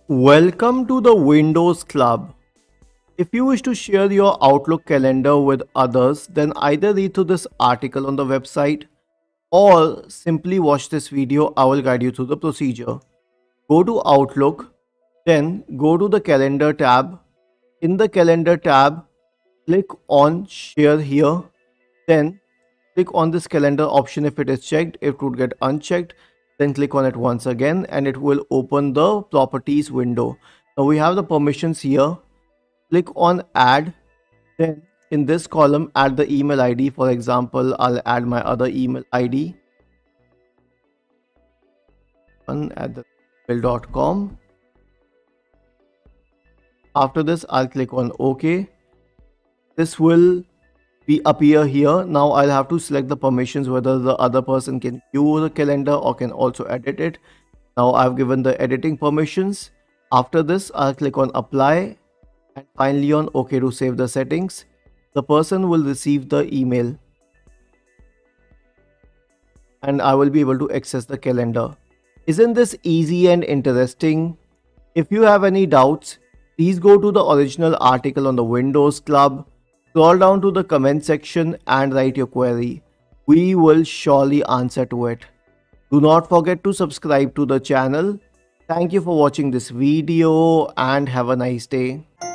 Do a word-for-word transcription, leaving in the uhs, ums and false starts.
Welcome to the Windows Club. If you wish to share your Outlook calendar with others, then either read through this article on the website or simply watch this video. I will guide you through the procedure. Go to Outlook, then go to the calendar tab. In the calendar tab, click on share here, then click on this calendar option. If it is checked, it would get unchecked. Then click on it once again and it will open the properties window. Now we have the permissions here. Click on add. Then in this column, add the email I D. For example, I'll add my other email I D at the email dot com. After this, I'll click on OK. This will be appear here. Now I'll have to select the permissions, whether the other person can view the calendar or can also edit it. Now I've given the editing permissions. After this, I'll click on apply and finally on OK to save the settings. The person will receive the email and I will be able to access the calendar. Isn't this easy and interesting? If you have any doubts, please go to the original article on the Windows Club. Scroll down to the comment section and write your query. We will surely answer to it. Do not forget to subscribe to the channel. Thank you for watching this video and have a nice day.